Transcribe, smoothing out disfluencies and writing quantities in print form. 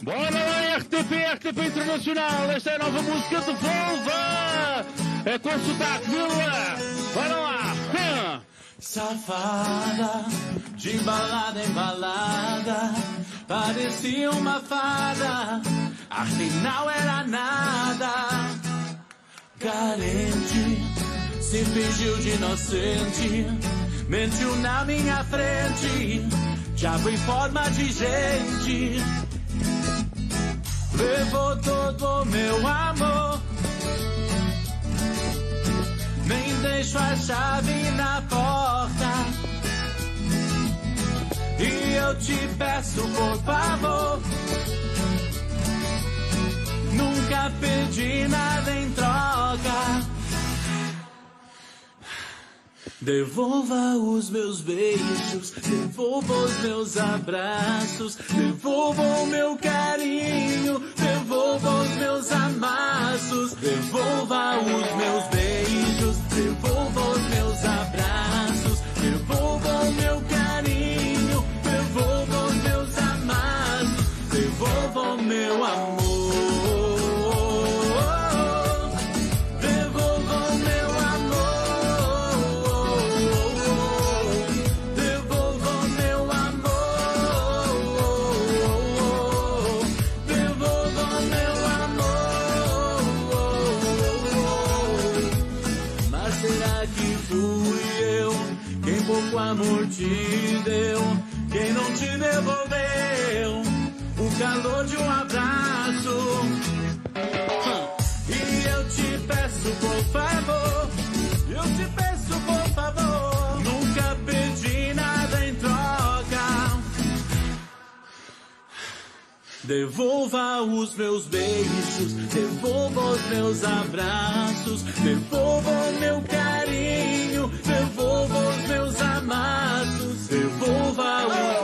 Bora lá, RTP Internacional. Esta é a nova música de Volva. É com sotaque, Vila. Bora lá. Safada, de balada em balada, parecia uma fada, afinal era nada. Carente, se fingiu de inocente, mentiu na minha frente, diabo em forma de gente. Levou todo o meu amor, nem deixo a chave na porta. E eu te peço, por favor, nunca pedi nada em troca. Devolva os meus beijos, devolva os meus abraços, devolva o meu carinho, devolva os meus amassos, devolva os meus beijos, devolva os meus abraços, devolva o meu carinho, devolva os meus amassos, devolva o meu amor. Pouco amor te deu, quem não te devolveu o calor de um abraço. E eu te peço, por favor, nunca pedi nada em troca. Devolva os meus beijos, devolva os meus abraços, devolva o meu carinho, devolva os meus amassos, devolva o